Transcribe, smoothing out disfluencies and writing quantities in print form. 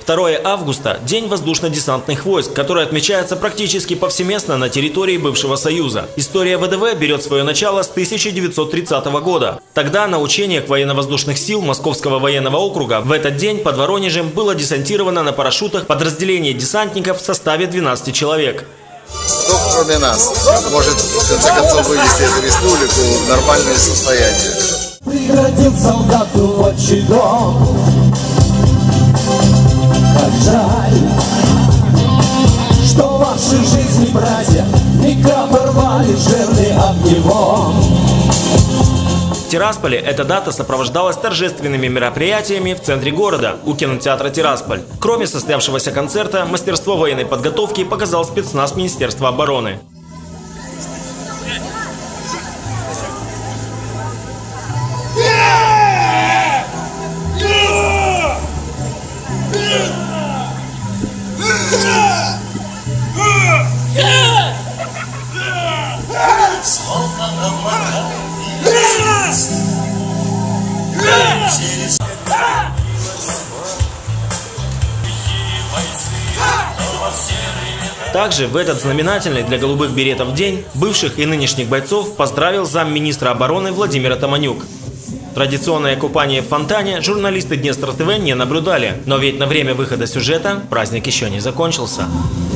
2 августа – День воздушно-десантных войск, который отмечается практически повсеместно на территории бывшего Союза. История ВДВ берет свое начало с 1930 года. Тогда на учениях военно-воздушных сил Московского военного округа в этот день под Воронежем было десантировано на парашютах подразделение десантников в составе 12 человек. Кто, кроме нас, может в конце концов вывести эту республику в нормальное состояние? Преградил солдату отчий дом. Как жаль, что ваши жизни, братья, века порвали жирный огневом. В Тирасполе эта дата сопровождалась торжественными мероприятиями в центре города, у кинотеатра «Тирасполь». Кроме состоявшегося концерта, мастерство военной подготовки показал спецназ Министерства обороны. Также в этот знаменательный для голубых беретов день бывших и нынешних бойцов поздравил замминистра обороны Владимир Атаманюк. Традиционное купание в фонтане журналисты Днестр ТВ не наблюдали, но ведь на время выхода сюжета праздник еще не закончился.